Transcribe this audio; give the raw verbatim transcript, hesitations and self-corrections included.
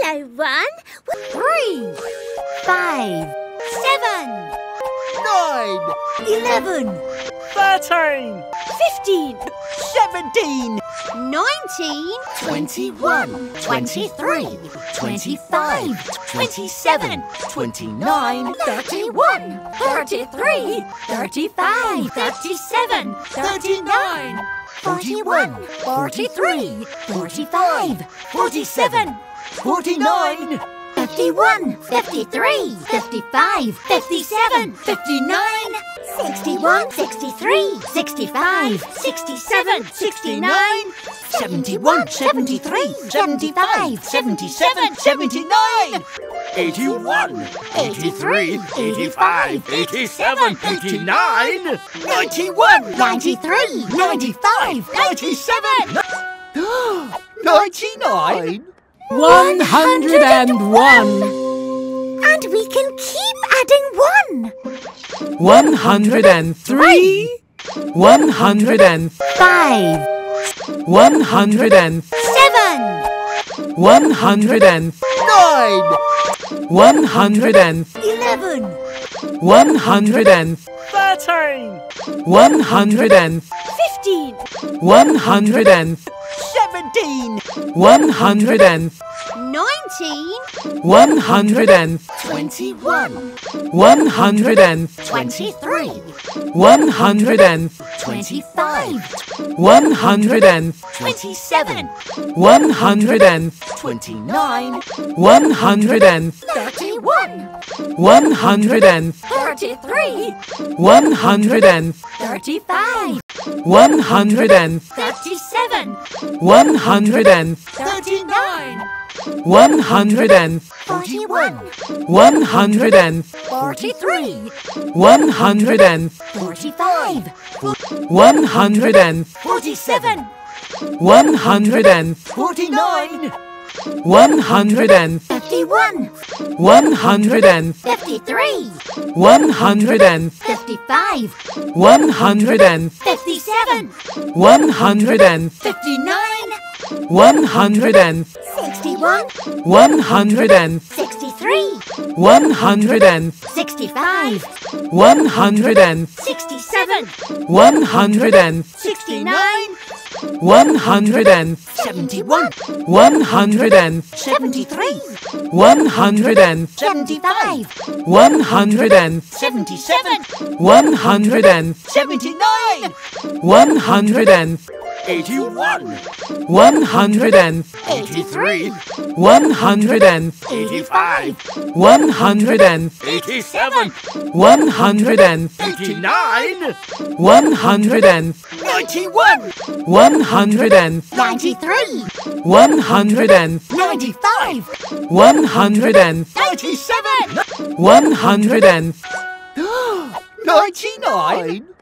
Hello, one. Three. Five. Seven. Nine. Eleven. Thirteen. Fifteen. Seventeen. Nineteen. Twenty-one. Twenty-three. Twenty-five. Twenty-seven. Twenty-nine. Thirty-one. Thirty-three. Thirty-five. Thirty-seven. Thirty-nine. Forty-one. Forty-three. Forty-five. Forty-seven. Forty-nine. Fifty-one. Fifty-three. Fifty-five. Fifty-seven. Fifty-nine. Sixty-one. Sixty-three. Sixty-five. Sixty-seven. Sixty-nine. Seventy-one. Seventy-three. Seventy-five. Seventy-seven. Seventy-nine. Eighty-one. Eighty-three. Eighty-five. Eighty-seven. Eighty-nine. Ninety-one. Ninety-three. Ninety-five. Ninety-seven. Ninety-nine. One hundred and one. And we can keep adding one. One hundred and three. One hundred and Five. one hundred and Seven. one hundred and Nine. one hundred and Eleven. one hundred and Thirteen. one hundred and Fifteen. one hundred and Seventeen. one hundred and Nineteen. one hundred and Twenty-one. one hundred and Twenty-three. one hundred and Twenty-five. one hundred and Twenty-seven. one hundred and Twenty-nine. one hundred and Thirty-one. one hundred and Thirty-three. one hundred and Thirty-five. one hundred and Thirty-seven. one hundred and Thirty-nine. one hundred and Forty-one. one hundred and Forty-three. one hundred and Forty-five. one hundred and Forty-seven. one hundred and Forty-nine. one hundred and Fifty-one. one hundred and Fifty-three. one hundred and Fifty-five. one hundred and Fifty-seven. one hundred and Fifty-nine. one hundred and Sixty-one. one hundred and Sixty-three. one hundred and Sixty-five. one hundred and Sixty-seven. one hundred and Sixty-nine. one hundred and Seventy-one. one hundred and Seventy-three. one hundred and Seventy-five. one hundred and Seventy-seven. one hundred and Seventy-nine. one hundred and Eighty-one. one hundred and Eighty-three. one hundred and Eighty-five. one hundred and Eighty-seven. one hundred and Eighty-nine. one hundred and Ninety-one. one hundred and Ninety-three. one hundred and Ninety-five. one hundred and Ninety-seven. one hundred and Ninety-nine.